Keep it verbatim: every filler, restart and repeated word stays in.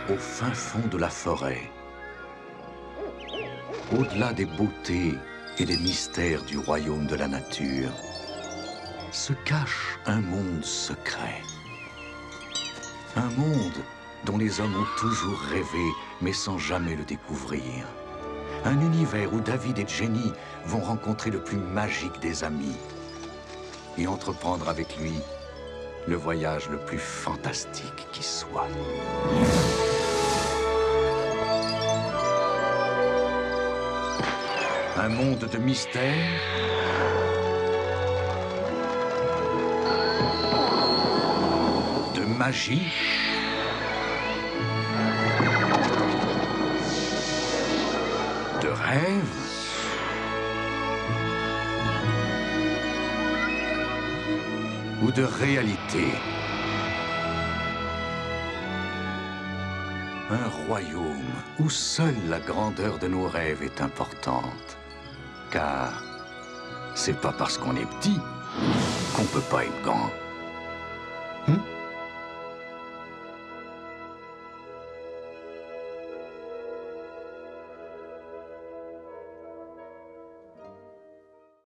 au fin fond de la forêt, au-delà des beautés et des mystères du royaume de la nature, se cache un monde secret. Un monde dont les hommes ont toujours rêvé, mais sans jamais le découvrir. Un univers où David et Jenny vont rencontrer le plus magique des amis et entreprendre avec lui le voyage le plus fantastique qui soit. Un monde de mystère, de magie, de rêve, ou de réalité. Un royaume où seule la grandeur de nos rêves est importante. Car c'est pas parce qu'on est petit qu'on peut pas être grand. Hmm?